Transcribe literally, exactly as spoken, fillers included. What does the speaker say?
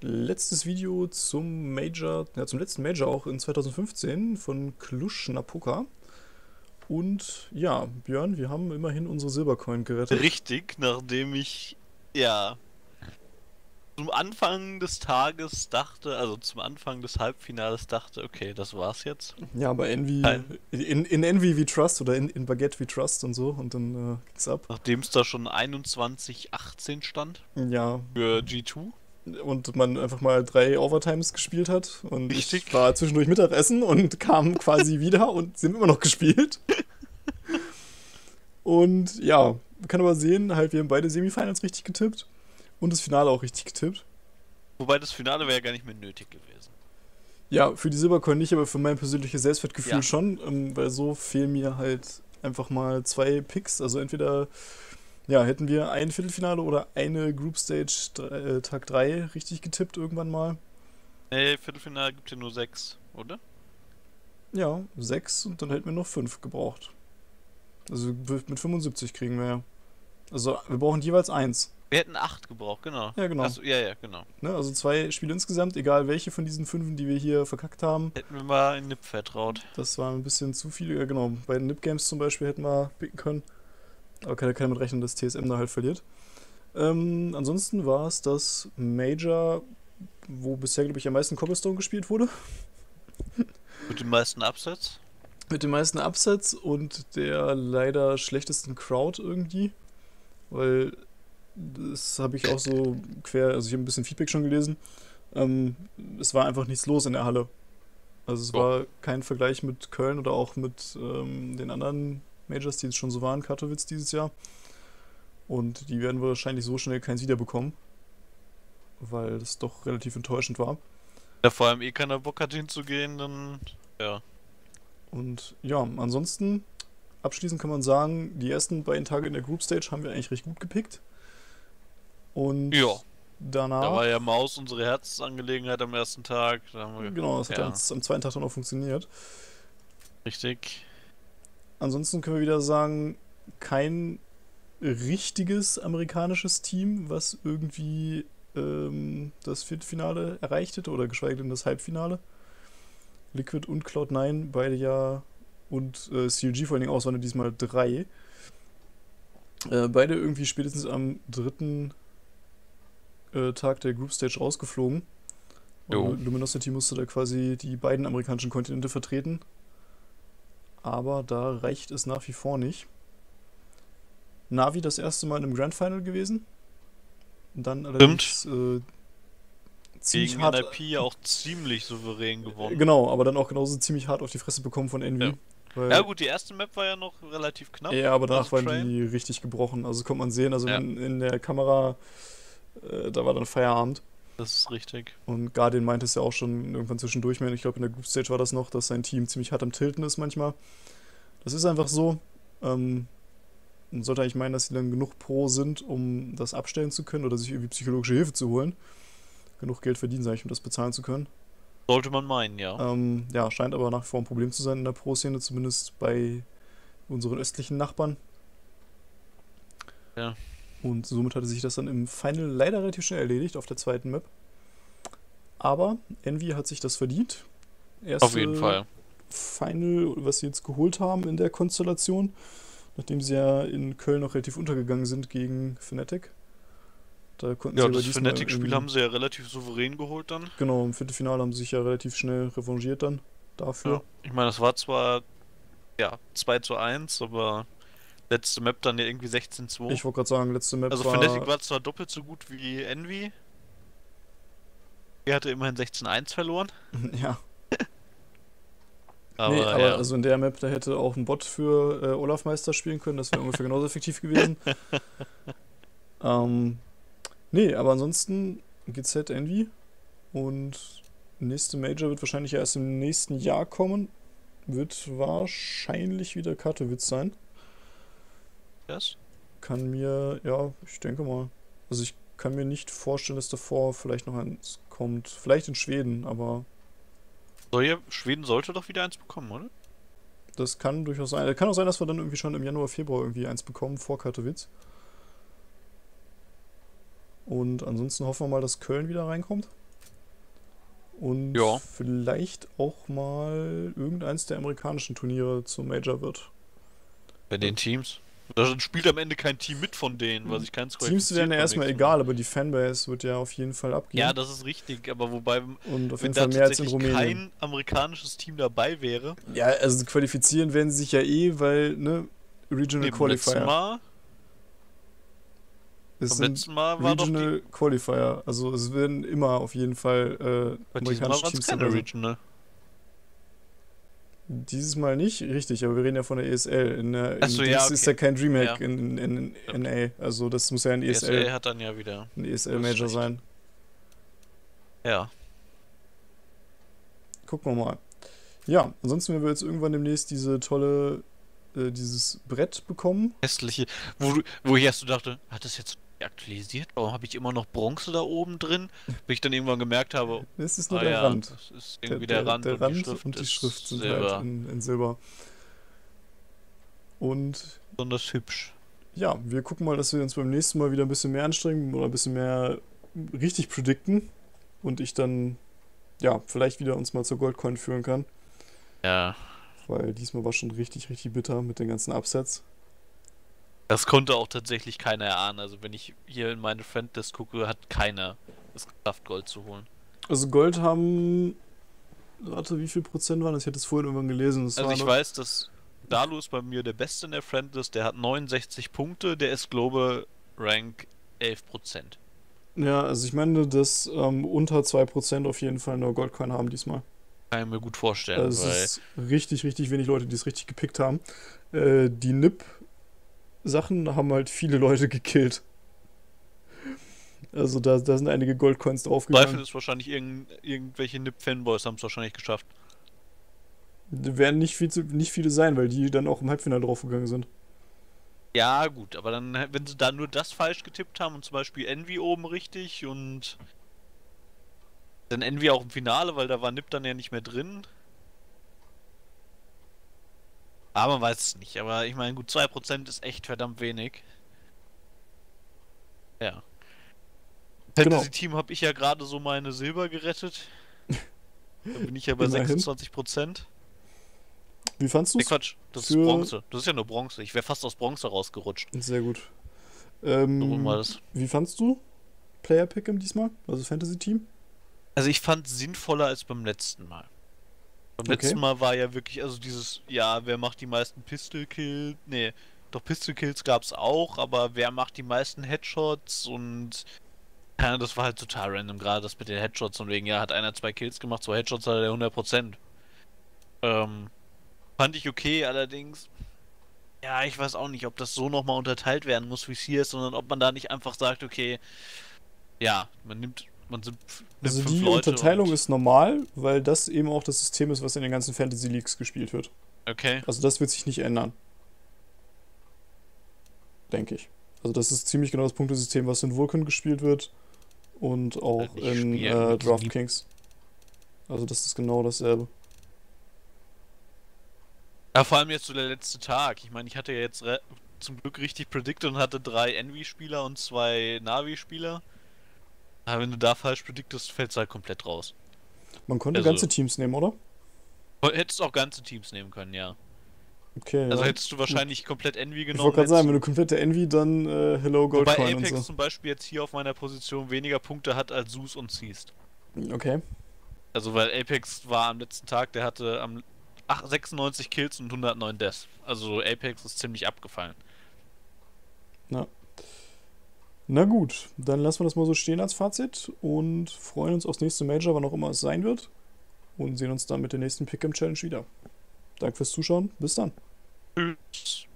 letztes Video zum Major, ja, zum letzten Major auch in zweitausendfünfzehn von Cluj-Napoca. Und ja, Björn, wir haben immerhin unsere Silbercoin gerettet. Richtig, nachdem ich, ja, zum Anfang des Tages dachte, also zum Anfang des Halbfinales dachte, okay, das war's jetzt. Ja, aber Envy, Nein. in, in Envy we trust oder in, in Baguette we trust und so und dann äh, ging's ab. Nachdem es da schon einundzwanzig achtzehn stand Ja, für G zwei. und man einfach mal drei Overtimes gespielt hat und Richtig. ich war zwischendurch Mittagessen und kam quasi wieder und sie haben immer noch gespielt. Und ja, man kann aber sehen, halt, wir haben beide Semifinals richtig getippt und das Finale auch richtig getippt. Wobei das Finale wäre ja gar nicht mehr nötig gewesen. Ja, für die Silbercoin nicht, aber für mein persönliches Selbstwertgefühl Ja. schon, ähm, weil so fehlen mir halt einfach mal zwei Picks. Also entweder, ja, hätten wir ein Viertelfinale oder eine Group Stage drei, äh, Tag drei richtig getippt irgendwann mal. Nee, Viertelfinale gibt ja nur sechs, oder? Ja, sechs und dann hätten wir noch fünf gebraucht. Also mit fünfundsiebzig kriegen wir ja. Also wir brauchen jeweils eins. Wir hätten acht gebraucht, genau. Ja, genau. Achso, ja, ja, genau. Ne? Also zwei Spiele insgesamt, egal welche von diesen fünf, die wir hier verkackt haben. Hätten wir mal in Nip vertraut. Das war ein bisschen zu viele. Ja, genau. Bei den Nip Games zum Beispiel hätten wir picken können. Aber kann ja keiner mit rechnen, dass T S M da halt verliert. Ähm, ansonsten war es das Major, wo bisher, glaube ich, am meisten Cobblestone gespielt wurde. Mit den meisten Upsets. Mit den meisten Upsets und der leider schlechtesten Crowd irgendwie. Weil das habe ich auch so quer, also ich habe ein bisschen Feedback schon gelesen. Ähm, es war einfach nichts los in der Halle. Also es Oh. war kein Vergleich mit Köln oder auch mit ähm, den anderen Majors, die es schon so waren, Katowice dieses Jahr. Und die werden wahrscheinlich so schnell keins wiederbekommen. Weil das doch relativ enttäuschend war. Ja, vor allem eh keiner Bock hat hinzugehen, dann, ja. Und ja, ansonsten, abschließend kann man sagen, die ersten beiden Tage in der Group Stage haben wir eigentlich recht gut gepickt. Und Ja. danach. Da war ja Maus unsere Herzensangelegenheit am ersten Tag. Da haben wir, Genau, das hat ja. dann am zweiten Tag dann auch funktioniert. Richtig. Ansonsten können wir wieder sagen, kein richtiges amerikanisches Team, was irgendwie ähm, das Viertelfinale erreicht hätte oder geschweige denn das Halbfinale. Liquid und Cloud nine, beide ja, und äh, C L G vor allen Dingen auch, sondern diesmal drei. Äh, beide irgendwie spätestens am dritten äh, Tag der Group Stage rausgeflogen. Jo. Und Luminosity musste da quasi die beiden amerikanischen Kontinente vertreten. Aber da reicht es nach wie vor nicht. Navi das erste Mal in einem Grand Final gewesen. Und dann allerdings äh, ziemlich Gegen hart. N I P ja auch ziemlich souverän gewonnen. Genau, aber dann auch genauso ziemlich hart auf die Fresse bekommen von Envy. Ja. Weil, Ja gut, die erste Map war ja noch relativ knapp. ja, aber danach also waren Train. die richtig gebrochen. Also kommt man sehen, also Ja. wenn in der Kamera, äh, da war dann Feierabend. Das ist richtig. Und Guardian meinte es ja auch schon irgendwann zwischendurch mehr. Ich glaube, in der Group Stage war das noch, dass sein Team ziemlich hart am Tilten ist manchmal. Das ist einfach so. Ähm, man sollte eigentlich meinen, dass sie dann genug Pro sind, um das abstellen zu können oder sich irgendwie psychologische Hilfe zu holen. Genug Geld verdienen, sage ich, um das bezahlen zu können. Sollte man meinen, ja. Ähm, ja, scheint aber nach wie vor ein Problem zu sein in der Pro-Szene, zumindest bei unseren östlichen Nachbarn. Ja. Und somit hatte sich das dann im Final leider relativ schnell erledigt auf der zweiten Map. Aber Envy hat sich das verdient. Erste Auf jeden Fall. Final, was sie jetzt geholt haben in der Konstellation, nachdem sie ja in Köln noch relativ untergegangen sind gegen Fnatic. Da konnten Ja, sie aber das diesmal Fnatic-Spiel im- haben sie ja relativ souverän geholt dann. Genau, im Viertelfinale haben sie sich ja relativ schnell revanchiert dann dafür. Ja. Ich meine, das war zwar ja zwei zu eins, aber letzte Map dann ja irgendwie sechzehn zu zwei. Ich wollte gerade sagen, letzte Map Also war... Fnatic war zwar doppelt so gut wie Envy. Er hatte immerhin sechzehn eins verloren. ja, Aber, nee, aber ja. also in der Map, da hätte auch ein Bot für äh, Olaf Meister spielen können, das wäre ungefähr genauso effektiv gewesen. ähm, nee, aber ansonsten G Z Envy und nächste Major wird wahrscheinlich erst im nächsten Jahr kommen. Wird wahrscheinlich wieder Katowice sein. das? Kann mir, ja, ich denke mal. Also ich kann mir nicht vorstellen, dass davor vielleicht noch eins kommt. Vielleicht in Schweden, aber Soll ja, Schweden sollte doch wieder eins bekommen, oder? das kann durchaus sein. Kann auch sein, dass wir dann irgendwie schon im Januar, Februar irgendwie eins bekommen vor Katowice. Und ansonsten hoffen wir mal, dass Köln wieder reinkommt. Und Ja. vielleicht auch mal irgendeins der amerikanischen Turniere zum Major wird. Bei den Teams. Da spielt am Ende kein Team mit von denen, weil sich keins Teams wären ja beim erstmal nächsten egal, Mal. aber die Fanbase wird ja auf jeden Fall abgehen. Ja, das ist richtig, aber wobei, Und auf wenn jeden da Fall mehr als in tatsächlich Rumänien. kein amerikanisches Team dabei wäre, Ja, also qualifizieren werden sie sich ja eh, weil, ne, Regional nee, beim letzten Qualifier. Mal, Es beim sind letzten Mal war doch die, Regional Qualifier. Also es werden immer auf jeden Fall äh, bei diesem Mal amerikanische waren es Teams keine dabei sein. Regional. Dieses Mal nicht, richtig, aber wir reden ja von der E S L. In der, in Achso, ja, Dings ist ja okay. kein Dreamhack Ja, in, in, in stimmt. N A. Also das muss ja ein E S L E S L, hat dann ja wieder, ein du hast E S L-Major recht. sein. Ja, Gucken wir mal. Ja, ansonsten werden wir jetzt irgendwann demnächst diese tolle, äh, dieses Brett bekommen. hässliche, wo, du- wo ich erst so dachte, hat das jetzt aktualisiert? Warum habe ich immer noch Bronze da oben drin? Bis ich dann irgendwann gemerkt habe, Es ist nur ah der ja, Rand. das ist Der, irgendwie der, der Rand der und die Rand Schrift und die ist Schrift sind Silber. halt in, in Silber. Und Besonders hübsch. ja, wir gucken mal, dass wir uns beim nächsten Mal wieder ein bisschen mehr anstrengen oder ein bisschen mehr richtig predikten. Und ich dann, ja, vielleicht wieder uns mal zur Goldcoin führen kann. Ja, Weil diesmal war schon richtig, richtig bitter mit den ganzen Upsets. das konnte auch tatsächlich keiner erahnen. Also wenn ich hier in meine Friendlist gucke, hat keiner es geschafft, Gold zu holen. Also Gold haben, warte, wie viel Prozent waren das? Ich hatte es vorhin irgendwann gelesen. Das Also war ich noch, weiß, dass Dalu ist bei mir der Beste in der Friendlist. Der hat neunundsechzig Punkte, der ist Global Rank elf Prozent. ja, also ich meine, dass ähm, unter zwei Prozent auf jeden Fall nur Goldcoin haben diesmal. Kann ich mir gut vorstellen, Also weil es ist richtig, richtig wenig Leute, die es richtig gepickt haben. Äh, die N I P-Sachen haben halt viele Leute gekillt. Also da, da sind einige Goldcoins Zweifel draufgegangen. ist wahrscheinlich irgend, irgendwelche N I P-Fanboys haben es wahrscheinlich geschafft. Da werden nicht, viel zu, nicht viele sein, weil die dann auch im Halbfinale draufgegangen sind. Ja, gut, aber dann, wenn sie da nur das falsch getippt haben und zum Beispiel Envy oben richtig und dann Envy auch im Finale, weil da war N I P dann ja nicht mehr drin. Aber man weiß es nicht. Aber ich meine, gut, zwei Prozent ist echt verdammt wenig. Ja. Genau. Fantasy-Team habe ich ja gerade so meine Silber gerettet. Da bin ich ja bei Immerhin. sechsundzwanzig Prozent. Wie fandst du Nee, es? Quatsch, das Für- ist Bronze. Das ist ja nur Bronze. Ich wäre fast aus Bronze rausgerutscht. Sehr gut. So rum war Ähm, das. wie fandst du Player Pick'em diesmal? Also Fantasy Team? Also ich fand es sinnvoller als beim letzten Mal. Beim Okay. letzten Mal war ja wirklich, also dieses, ja, wer macht die meisten Pistol-Kills? Nee, doch Pistol-Kills gab's auch, aber wer macht die meisten Headshots? Und ja, das war halt total random, gerade das mit den Headshots und wegen, ja, hat einer zwei Kills gemacht, zwei Headshots hat er hundert Prozent. Ähm, fand ich okay, allerdings, ja, ich weiß auch nicht, ob das so nochmal unterteilt werden muss, wie es hier ist, sondern ob man da nicht einfach sagt, okay, ja, man nimmt, man sind, nimmt Also fünf die Leute Unterteilung und, ist normal, weil das eben auch das System ist, was in den ganzen Fantasy Leagues gespielt wird. okay, Also das wird sich nicht ändern. Denke ich. Also das ist ziemlich genau das Punktesystem, was in Vulcan gespielt wird und auch Ich in spiele äh, mit DraftKings. Also das ist genau dasselbe. ja, vor allem jetzt so der letzte Tag. Ich meine, ich hatte ja jetzt re- zum Glück richtig predicted und hatte drei Envy-Spieler und zwei Navi-Spieler. Aber wenn du da falsch predictest, fällst du halt komplett raus. Man konnte Also- ganze Teams nehmen, oder? Hättest auch ganze Teams nehmen können, ja. Okay, Also ja. hättest du wahrscheinlich komplett Envy Ich genommen. wollte gerade sagen, wenn hättest du komplette Envy, dann äh, Hello du- Wobei Goldcoin und Apex so. zum Beispiel jetzt hier auf meiner Position weniger Punkte hat als Zeus und Seast. Okay. Also weil Apex war am letzten Tag, der hatte am ach, sechsundneunzig Kills und hundertneun Deaths. Also Apex ist ziemlich abgefallen. Na gut, dann lassen wir das mal so stehen als Fazit und freuen uns aufs nächste Major, wann auch immer es sein wird. Und sehen uns dann mit der nächsten Pick'em Challenge wieder. Danke fürs Zuschauen, bis dann. Tschüss.